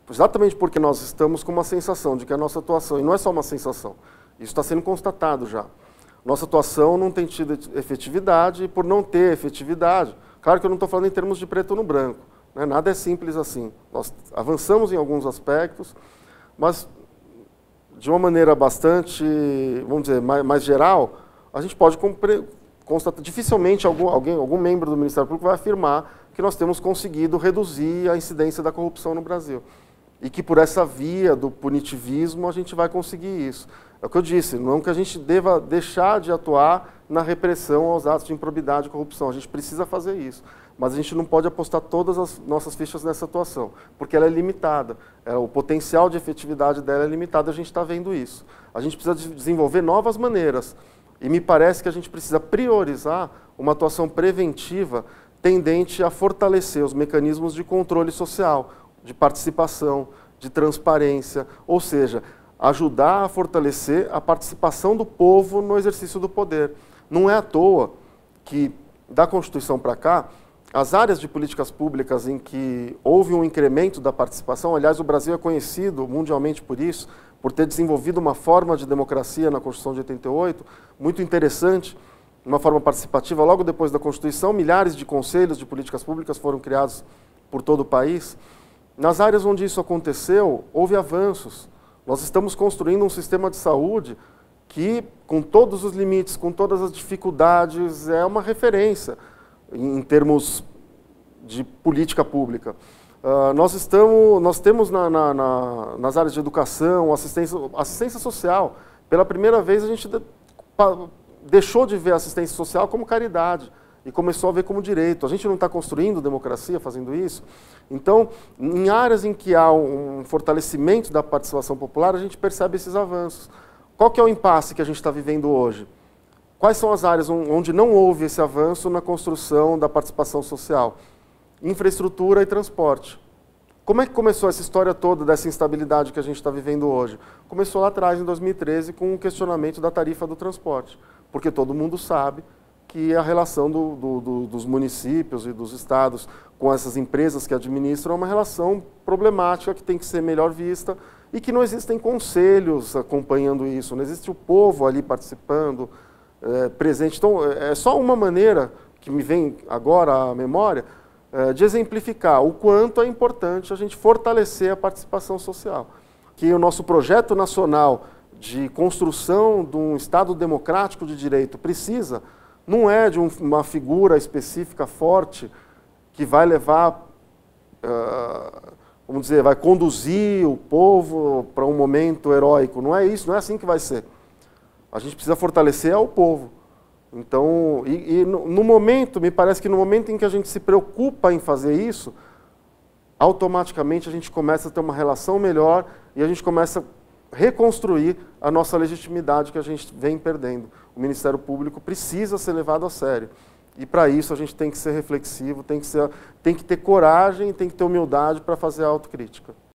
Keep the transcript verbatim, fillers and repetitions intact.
exatamente porque nós estamos com uma sensação de que a nossa atuação, e não é só uma sensação, isso está sendo constatado já, nossa atuação não tem tido efetividade, e por não ter efetividade, claro que eu não estou falando em termos de preto no branco, né? Nada é simples assim. Nós avançamos em alguns aspectos, mas de uma maneira bastante, vamos dizer, mais, mais geral, a gente pode constatar, dificilmente algum, alguém, algum membro do Ministério Público vai afirmar que nós temos conseguido reduzir a incidência da corrupção no Brasil. E que por essa via do punitivismo a gente vai conseguir isso. É o que eu disse, não que a gente deva deixar de atuar na repressão aos atos de improbidade e corrupção. A gente precisa fazer isso. Mas a gente não pode apostar todas as nossas fichas nessa atuação, porque ela é limitada. É, o potencial de efetividade dela é limitado, a gente está vendo isso. A gente precisa de desenvolver novas maneiras. E me parece que a gente precisa priorizar uma atuação preventiva tendente a fortalecer os mecanismos de controle social, de participação, de transparência, ou seja, ajudar a fortalecer a participação do povo no exercício do poder. Não é à toa que, da Constituição para cá, as áreas de políticas públicas em que houve um incremento da participação, aliás, o Brasil é conhecido mundialmente por isso, por ter desenvolvido uma forma de democracia na Constituição de oitenta e oito, muito interessante, uma forma participativa. Logo depois da Constituição, milhares de conselhos de políticas públicas foram criados por todo o país. Nas áreas onde isso aconteceu, houve avanços. Nós estamos construindo um sistema de saúde que, com todos os limites, com todas as dificuldades, é uma referência em termos de política pública. Uh, nós, estamos, nós temos na, na, na, nas áreas de educação, assistência, assistência social. Pela primeira vez a gente de, pa, deixou de ver a assistência social como caridade e começou a ver como direito. A gente não está construindo democracia fazendo isso. Então, em áreas em que há um fortalecimento da participação popular, a gente percebe esses avanços. Qual que é o impasse que a gente está vivendo hoje? Quais são as áreas onde não houve esse avanço na construção da participação social? Infraestrutura e transporte. Como é que começou essa história toda dessa instabilidade que a gente está vivendo hoje? Começou lá atrás, em dois mil e treze, com o questionamento da tarifa do transporte, porque todo mundo sabe que a relação do, do, do, dos municípios e dos estados com essas empresas que administram é uma relação problemática que tem que ser melhor vista e que não existem conselhos acompanhando isso, não existe o povo ali participando, É, presente. Então, é só uma maneira que me vem agora à memória é, de exemplificar o quanto é importante a gente fortalecer a participação social. Que o nosso projeto nacional de construção de um Estado democrático de direito precisa, não é de um, uma figura específica forte que vai levar, uh, vamos dizer, vai conduzir o povo para um momento heróico. Não é isso, não é assim que vai ser. A gente precisa fortalecer ao povo. Então, e, e no, no momento, me parece que no momento em que a gente se preocupa em fazer isso, automaticamente a gente começa a ter uma relação melhor e a gente começa a reconstruir a nossa legitimidade que a gente vem perdendo. O Ministério Público precisa ser levado a sério. E para isso a gente tem que ser reflexivo, tem que, ser, tem que ter coragem, tem que ter humildade para fazer a autocrítica.